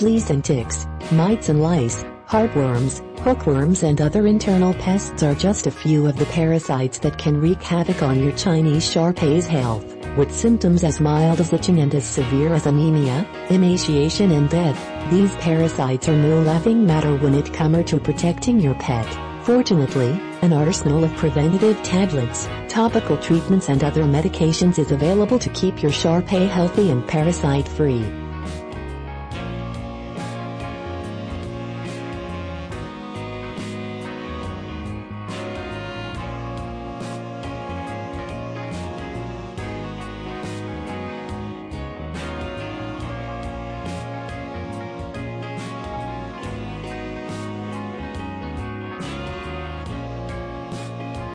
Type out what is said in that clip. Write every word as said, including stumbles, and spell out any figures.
Fleas and ticks, mites and lice, heartworms, hookworms and other internal pests are just a few of the parasites that can wreak havoc on your Chinese Shar-Pei's health, with symptoms as mild as itching and as severe as anemia, emaciation and death. These parasites are no laughing matter when it comes to protecting your pet. Fortunately, an arsenal of preventative tablets, topical treatments and other medications is available to keep your Shar-Pei healthy and parasite-free.